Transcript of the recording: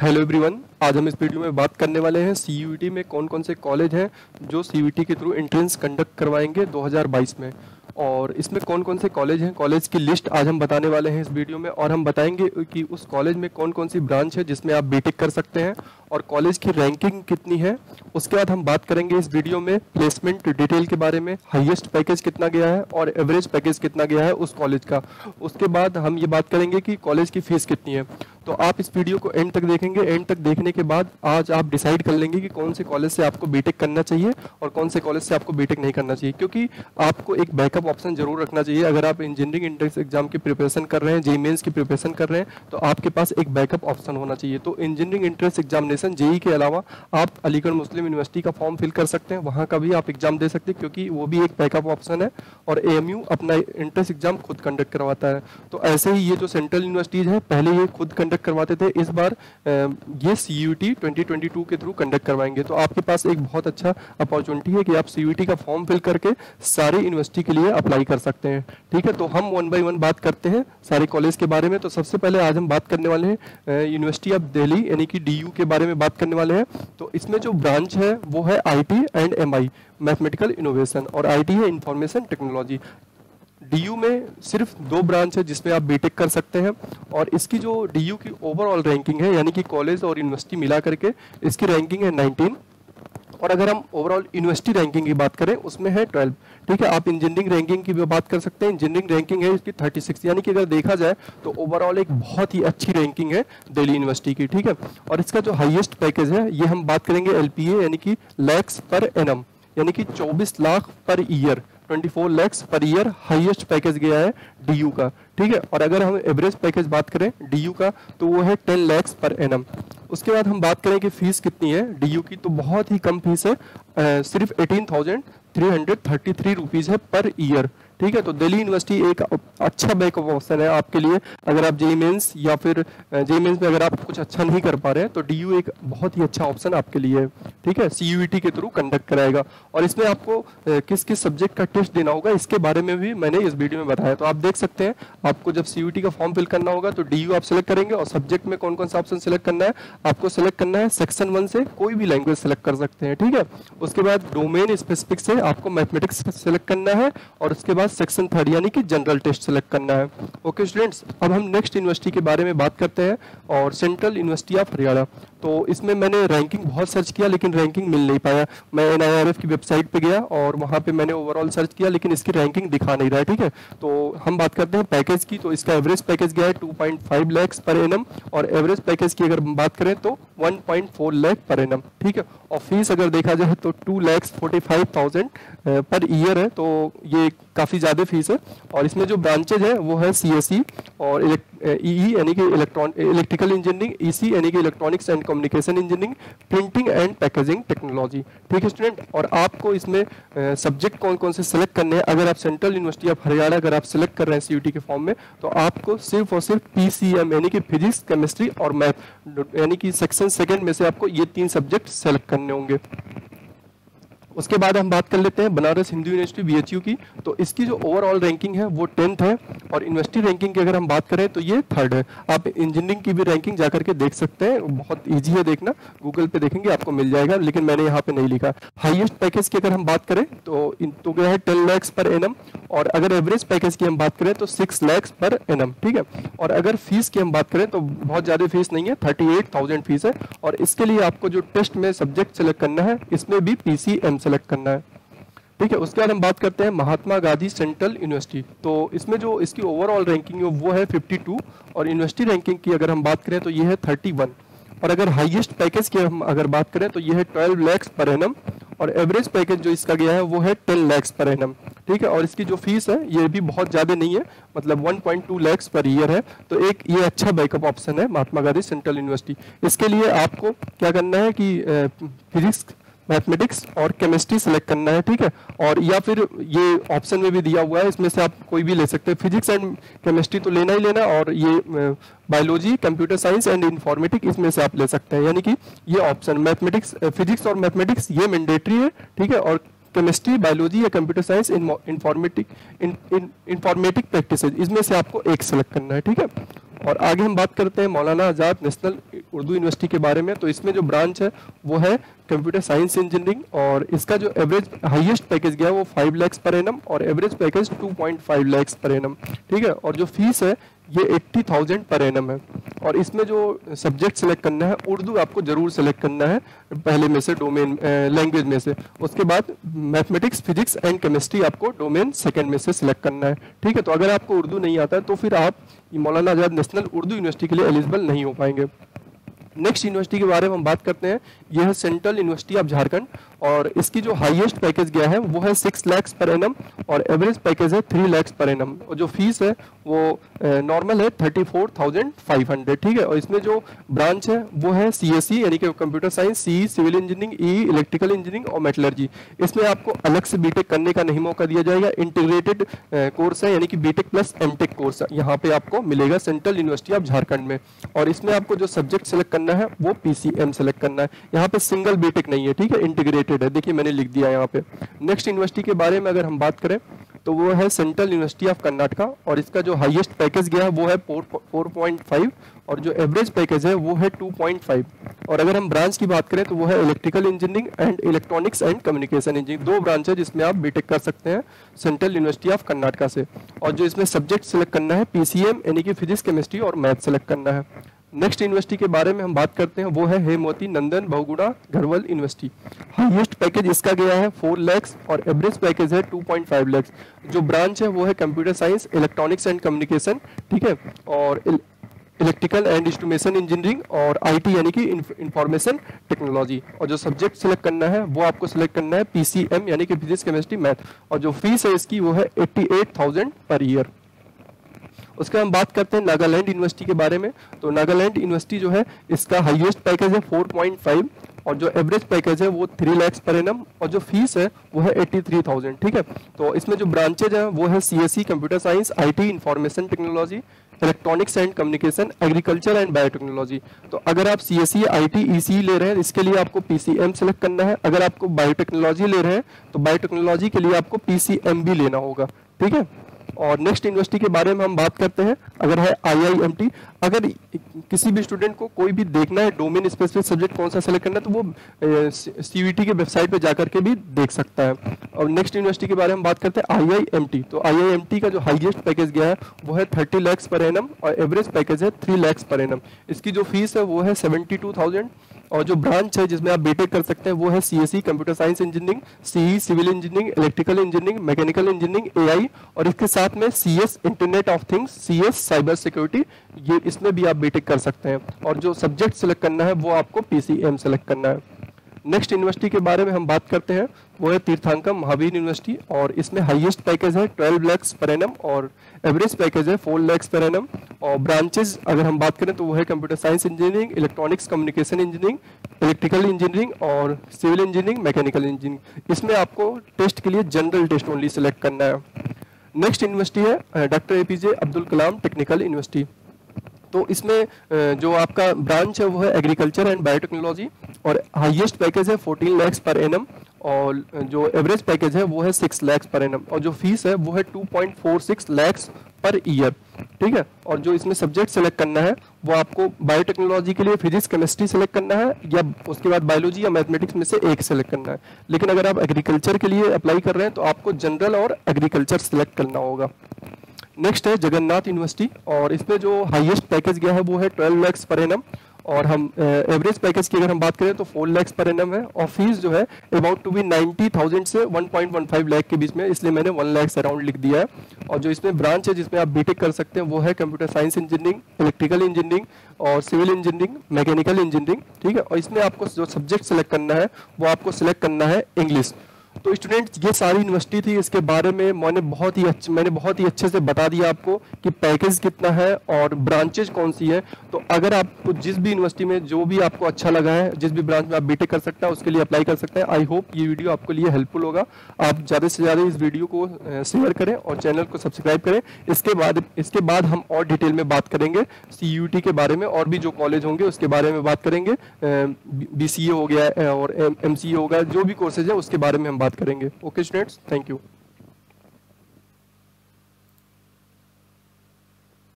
Hello everyone, आज हम इस वीडियो में बात करने वाले हैं सीयूईटी में कौन कौन से कॉलेज हैं जो सीयूईटी के थ्रू एंट्रेंस कंडक्ट करवाएंगे 2022 में। और इसमें कौन कौन से कॉलेज हैं, कॉलेज की लिस्ट आज हम बताने वाले हैं इस वीडियो में। और हम बताएंगे कि उस कॉलेज में कौन कौन सी ब्रांच है जिसमें आप बीटेक कर सकते हैं और कॉलेज की रैंकिंग कितनी है। उसके बाद हम बात करेंगे इस वीडियो में प्लेसमेंट डिटेल के बारे में, हाईएस्ट पैकेज कितना गया है और एवरेज पैकेज कितना गया है उस कॉलेज का। उसके बाद हम ये बात करेंगे कि कॉलेज की फीस कितनी है। तो आप इस वीडियो को एंड तक देखेंगे। एंड तक देखने के बाद आज आप डिसाइड कर लेंगे कि कौन से कॉलेज से आपको बीटेक करना चाहिए और कौन से कॉलेज से आपको बीटेक नहीं करना चाहिए, क्योंकि आपको एक बैकअप ऑप्शन जरूर रखना चाहिए। अगर आप इंजीनियरिंग एंट्रेंस एग्जाम की प्रिपरेशन कर रहे हैं, जेईई मेंस की प्रिपरेशन कर रहे हैं, तो आपके पास एक बैकअप ऑप्शन होना चाहिए। तो इंजीनियरिंग एंट्रेंस एग्जामिनेशन जेईई के अलावा आप अलीगढ़ मुस्लिम यूनिवर्सिटी का फॉर्म फिल कर सकते हैं, वहाँ का भी आप एग्जाम दे सकते हैं, क्योंकि वो भी एक बैकअप ऑप्शन है। और एएमयू अपना एंट्रेंस एग्जाम खुद कंडक्ट करवाता है। तो ऐसे ही ये जो सेंट्रल यूनिवर्सिटीज है पहले ये खुद कंडक्ट करवाते थे, इस बार ये सीयूईटी 2022 के थ्रू कंडक्ट करवाएंगे। तो आपके पास एक बहुत अच्छा अपॉर्चुनिटी है कि आप सीयूईटी का फॉर्म फिल करके सारे यूनिवर्सिटी के लिए अप्लाई कर सकते हैं। ठीक है, तो हम वन बाय वन बात करते हैं सारे कॉलेज के बारे में। तो सबसे पहले आज हम बात करने वाले हैं यूनिवर्सिटी ऑफ दिल्ली यानी कि डीयू के बारे में बात करने वाले हैं। तो इसमें जो ब्रांच है वो है IT and MI, mathematical innovation, और आईटी है इंफॉर्मेशन टेक्नोलॉजी। डीयू में सिर्फ 2 ब्रांच है जिसमें आप बीटेक कर सकते हैं। और इसकी जो डीयू की ओवरऑल रैंकिंग है, यानी कि कॉलेज और यूनिवर्सिटी मिला करके इसकी रैंकिंग है 19। और अगर हम ओवरऑल यूनिवर्सिटी रैंकिंग की बात करें उसमें है 12। ठीक है, आप इंजीनियरिंग रैंकिंग की भी बात कर सकते हैं। इंजीनियरिंग रैंकिंग है इसकी 36, यानी कि अगर देखा जाए तो ओवरऑल एक बहुत ही अच्छी रैंकिंग है दिल्ली यूनिवर्सिटी की। ठीक है, और इसका जो हाईएस्ट पैकेज है ये हम बात करेंगे एलपीए यानी कि लैक्स पर एनम, यानी कि 24 lakh per year, 24 lakhs per year highest package गया है डीयू का। ठीक है, और अगर हम एवरेज पैकेज बात करें डीयू का तो वो है 10 lakhs पर एनम। उसके बाद हम बात करें कि फीस कितनी है डीयू की, तो बहुत ही कम फीस है, सिर्फ 18,333 रुपीज़ है पर ईयर। ठीक है, तो दिल्ली यूनिवर्सिटी एक अच्छा बैकअप ऑप्शन है आपके लिए। अगर आप जेईई मेंस या फिर जेईई मेंस में अगर आप कुछ अच्छा नहीं कर पा रहे हैं तो डीयू एक बहुत ही अच्छा ऑप्शन आपके लिए है। ठीक है, सीयूईटी के थ्रू कंडक्ट कराएगा। और इसमें आपको किस किस सब्जेक्ट का टेस्ट देना होगा इसके बारे में भी मैंने इस वीडियो में बताया। तो आप देख सकते हैं, आपको जब सीयूईटी का फॉर्म फिल करना होगा तो डीयू आप सेलेक्ट करेंगे और सब्जेक्ट में कौन कौन सा ऑप्शन सेलेक्ट करना है आपको सेलेक्ट करना है। सेक्शन 1 से कोई भी लैंग्वेज सेलेक्ट कर सकते हैं। ठीक है, उसके बाद डोमेन स्पेसिफिक से आपको मैथमेटिक्स सेलेक्ट करना है और उसके बाद सेक्शन 3 यानी कि जनरल टेस्ट सेलेक्ट करना है। ओके स्टूडेंट्स, अब हम नेक्स्ट यूनिवर्सिटी के बारे में बात करते हैं और सेंट्रल यूनिवर्सिटी ऑफ हरियाणा। तो इसमें मैंने रैंकिंग बहुत सर्च किया लेकिन रैंकिंग मिल नहीं पाया। मैं एनआईआरएफ की वेबसाइट पे गया और वहाँ पे मैंने ओवरऑल सर्च किया लेकिन इसकी रैंकिंग दिखा नहीं रहा है। ठीक है, तो हम बात करते हैं पैकेज की। तो इसका एवरेज पैकेज गया है 2.5 lakhs पर एनम और एवरेज पैकेज की अगर बात करें तो 1.4 लाख पर एनम। ठीक है, और फीस अगर देखा जाए तो 2,45,000 पर ईयर है, तो ये काफ़ी ज़्यादा फीस है। और इसमें जो ब्रांचेज है वो है सीएसई और ईई यानी कि इलेक्ट्रिकल इंजीनियरिंग, ईसी यानी कि electronics and communication engineering, printing and packaging technology. ठीक है स्टूडेंट, और आपको इसमें सब्जेक्ट कौन कौन से सेलेक्ट करने हैं। अगर आप सेंट्रल यूनिवर्सिटी ऑफ हरियाणा अगर आप सेलेक्ट कर रहे हैं सीयूटी के फॉर्म में तो आपको सिर्फ और सिर्फ पीसीएम यानी कि फिजिक्स, केमिस्ट्री और मैथ यानी कि सेक्शन 2 में से आपको ये 3 सब्जेक्ट सेलेक्ट करने होंगे। उसके बाद हम बात कर लेते हैं बनारस हिंदू यूनिवर्सिटी बीएचयू की। तो इसकी जो ओवरऑल रैंकिंग है वो 10th है और यूनिवर्सिटी रैंकिंग की अगर हम बात करें तो ये 3rd है। आप इंजीनियरिंग की भी रैंकिंग जाकर के देख सकते हैं, बहुत इजी है देखना, गूगल पे देखेंगे आपको मिल जाएगा, लेकिन मैंने यहाँ पे नहीं लिखा। हाईएस्ट पैकेज की अगर हम बात करें तो क्या है 10 lakhs पर एनम, और अगर एवरेज पैकेज की हम बात करें तो 6 lakhs पर एनम। ठीक है, और अगर फीस की हम बात करें तो बहुत ज़्यादा फीस नहीं है, 38,000 फीस है। और इसके लिए आपको जो टेस्ट में सब्जेक्ट सेलेक्ट करना है इसमें भी पीसीएम सेलेक्ट करना है। ठीक है, उसके बाद हम बात करते हैं महात्मा गांधी सेंट्रल यूनिवर्सिटी। तो इसमें जो इसकी ओवरऑल रैंकिंग है वो है 52 और यूनिवर्सिटी रैंकिंग की अगर हम बात करें तो ये है 31। और अगर हाईएस्ट पैकेज की हम अगर बात करें तो ये है 12 lakhs पर एनम और एवरेज पैकेज जो इसका गया है वो है 10 lakhs पर एनम। ठीक है, और इसकी जो फीस है ये भी बहुत ज़्यादा नहीं है, मतलब 1.2 lakhs पर ईयर है। तो एक ये अच्छा बैकअप ऑप्शन है महात्मा गांधी सेंट्रल यूनिवर्सिटी। इसके लिए आपको क्या करना है कि फिजिक्स, मैथमेटिक्स और केमिस्ट्री सेलेक्ट करना है। ठीक है, और या फिर ये ऑप्शन में भी दिया हुआ है, इसमें से आप कोई भी ले सकते हैं। फिजिक्स एंड केमिस्ट्री तो लेना ही लेना, और ये biology, computer science and informatic इसमें से आप ले सकते हैं। यानी कि ये ऑप्शन मैथमेटिक्स, फिजिक्स और मैथमेटिक्स ये मैंडेटरी है। ठीक है, और केमिस्ट्री, बायोलॉजी या कंप्यूटर साइंस, इंफॉर्मेटिक प्रैक्टिसेज इसमें से आपको एक सेलेक्ट करना है। ठीक है, और आगे हम बात करते हैं मौलाना आज़ाद नेशनल उर्दू यूनिवर्सिटी के बारे में। तो इसमें जो ब्रांच है वो है कंप्यूटर साइंस इंजीनियरिंग, और इसका जो एवरेज हाईएस्ट पैकेज गया है वो 5 लाख पर एनम और average package 2.5 lakh per annum, ठीक है। और जो फीस है ये 80,000 पर एनम है। और इसमें जो सब्जेक्ट सेलेक्ट करना है, उर्दू आपको जरूर सेलेक्ट करना है पहले में से, डोमेन लैंग्वेज में से। उसके बाद मैथमेटिक्स, फिजिक्स एंड केमिस्ट्री आपको डोमेन सेकंड में से सिलेक्ट करना है, ठीक है। तो अगर आपको उर्दू नहीं आता है तो फिर आप मौलाना आज़ाद नेशनल उर्दू यूनिवर्सिटी के लिए एलिजिबल नहीं हो पाएंगे। नेक्स्ट यूनिवर्सिटी के बारे में हम बात करते हैं, यह है सेंट्रल यूनिवर्सिटी ऑफ झारखंड, और इसकी जो हाईएस्ट पैकेज गया है वो है 6 लाख पर एनम और एवरेज पैकेज है 3 लाख पर एनम, और जो फीस है वो नॉर्मल है 34,500, ठीक है। और इसमें जो ब्रांच है वो है सीएसई यानी कि computer science, C civil engineering, E electrical engineering और मेटलर्जी। इसमें आपको अलग से बीटेक करने का नहीं मौका दिया जाएगा, इंटीग्रेटेड कोर्स है यानी कि बीटेक प्लस एमटेक कोर्स यहाँ पे आपको मिलेगा सेंट्रल यूनिवर्सिटी ऑफ झारखंड में। और इसमें आपको जो सब्जेक्ट सेलेक्ट करना है वो पीसीएम सेलेक्ट करना है, यहाँ पे सिंगल बीटेक नहीं है, ठीक है, इंटीग्रेटेड है, देखिए मैंने लिख दिया यहाँ पे। नेक्स्ट यूनिवर्सिटी के बारे में अगर हम बात करें तो वो है सेंट्रल यूनिवर्सिटी ऑफ कर्नाटका, और इसका जो हाईएस्ट पैकेज गया है वो है 4.5 और जो एवरेज पैकेज है वो है 2.5। और अगर हम ब्रांच की बात करें तो वो है electrical engineering and electronics and communication engineering, दो ब्रांच है जिसमें आप बीटेक कर सकते हैं सेंट्रल यूनिवर्सिटी ऑफ कर्नाटका से। और जो इसमें सब्जेक्ट सेलेक्ट करना है पीसीएम यानी कि फिजिक्स, केमिस्ट्री और मैथ सेलेक्ट करना है। नेक्स्ट यूनिवर्सिटी के बारे में हम बात करते हैं, वो है Hemvati Nandan Bahuguna Garhwal university. Highest package इसका गया है 4 लाख और एवरेज पैकेज है 2.5 लाख। जो ब्रांच है वो है computer science, electronics and communication, ठीक है, और इलेक्ट्रिकल एंड इंस्ट्रूमेंटेशन इंजीनियरिंग और आईटी यानी कि इंफॉर्मेशन टेक्नोलॉजी। और जो सब्जेक्ट सेलेक्ट करना है वो आपको सेलेक्ट करना है पीसीएम यानी कि फिजिक्स, केमिस्ट्री, मैथ, और जो फीस है इसकी वो है 88,000 पर ईयर। उसके हम बात करते हैं नागालैंड यूनिवर्सिटी के बारे में। तो नागालैंड यूनिवर्सिटी जो है इसका हाईएस्ट पैकेज है 4.5 और जो एवरेज पैकेज है वो 3 लाख पर एनम और जो फीस है वो है 83,000, ठीक है। तो इसमें जो ब्रांचेज है वो है CSE computer science, IT information technology, electronics and communication, agriculture and biotechnology. तो अगर आप सीएसई, आईटी, ईसी ले रहे हैं इसके लिए आपको पीसीएम सेलेक्ट करना है। अगर आपको बायोटेक्नोलॉजी ले रहे हैं तो बायोटेक्नोलॉजी के लिए आपको पीसीएम भी लेना होगा, ठीक है। और नेक्स्ट यूनिवर्सिटी के बारे में हम बात करते हैं, अगर है आईआईएमटी। अगर किसी भी स्टूडेंट को कोई भी देखना है डोमेन स्पेसिफिक सब्जेक्ट कौन सा सेलेक्ट करना है तो वो सीयूईटी के वेबसाइट पे जाकर के भी देख सकता है। और नेक्स्ट यूनिवर्सिटी के बारे में बात करते हैं आईआईएमटी। तो आईआईएमटी का जो हाईएस्ट पैकेज गया है वो है 30 लाख पर एनम और एवरेज पैकेज है 3 लाख पर एनम। इसकी जो फीस है वो है 72,000 और जो ब्रांच है जिसमें आप बीटेक कर सकते हैं वो है CSE computer science engineering, CE civil engineering, electrical engineering, mechanical engineering, AI और इसके साथ में CS internet of things, CS cyber security, ये इसमें भी आप बीटेक कर सकते हैं। और जो सब्जेक्ट सेलेक्ट करना है वो आपको पीसीएम सेलेक्ट करना है। नेक्स्ट यूनिवर्सिटी के बारे में हम बात करते हैं, वो है तीर्थंकर महावीर यूनिवर्सिटी और इसमें हाईएस्ट पैकेज है 12 लाख पर एनम और एवरेज पैकेज है 4 लाख पर एनम। और ब्रांचेस अगर हम बात करें तो वो है computer science engineering, electronics communication engineering, electrical engineering और सिविल इंजीनियरिंग, मैकेनिकल इंजीनियरिंग। इसमें आपको टेस्ट के लिए जनरल टेस्ट ओनली सिलेक्ट करना है। नेक्स्ट यूनिवर्सिटी है doctor APJ Abdul Kalam technical university. तो इसमें जो आपका ब्रांच है वो है एग्रीकल्चर एंड बायोटेक्नोलॉजी और हाईएस्ट पैकेज है 14 लाख पर एनम और जो एवरेज पैकेज है वो है 6 लाख पर एनम और जो फीस है वो है 2.46 लाख पर ईयर, ठीक है। और जो इसमें सब्जेक्ट सेलेक्ट करना है वो आपको बायोटेक्नोलॉजी के लिए फिजिक्स, केमिस्ट्री सेलेक्ट करना है या उसके बाद बायोलॉजी या मैथमेटिक्स में से एक सेलेक्ट करना है। लेकिन अगर आप एग्रीकल्चर के लिए अप्लाई कर रहे हैं तो आपको जनरल और एग्रीकल्चर सेलेक्ट करना होगा। नेक्स्ट है जगन्नाथ यूनिवर्सिटी और इसमें जो हाईएस्ट पैकेज गया है वो है 12 लाख पर एनम और हम एवरेज पैकेज की अगर हम बात करें तो 4 लाख पर एनम है और फीस जो है अबाउट टू बी 90,000 से 1.15 लाख के बीच में, इसलिए मैंने 1 लाख अराउंड लिख दिया है। और जो इसमें ब्रांच है जिसमें आप बीटेक कर सकते हैं वो है computer science engineering, electrical engineering और सिविल इंजीनियरिंग, मैकेनिकल इंजीनियरिंग, ठीक है। और इसमें आपको जो सब्जेक्ट सेलेक्ट करना है वो आपको सेलेक्ट करना है इंग्लिश। तो स्टूडेंट्स ये सारी यूनिवर्सिटी थी, इसके बारे में मैंने बहुत ही अच्छे से बता दिया आपको कि पैकेज कितना है और ब्रांचेज कौन सी है। तो अगर आपको जिस भी यूनिवर्सिटी में जो भी आपको अच्छा लगा है, जिस भी ब्रांच में आप बीटेक कर सकते हैं उसके लिए अप्लाई कर सकते हैं। आई होप ये वीडियो आपके लिए हेल्पफुल होगा। आप ज़्यादा से ज़्यादा इस वीडियो को शेयर करें और चैनल को सब्सक्राइब करें। इसके बाद हम और डिटेल में बात करेंगे सीयूईटी के बारे में, और भी जो कॉलेज होंगे उसके बारे में बात करेंगे। बीसीए हो गया और एमसीए होगा, जो भी कोर्सेज है उसके बारे में हम बात करेंगे। Okay students, thank you.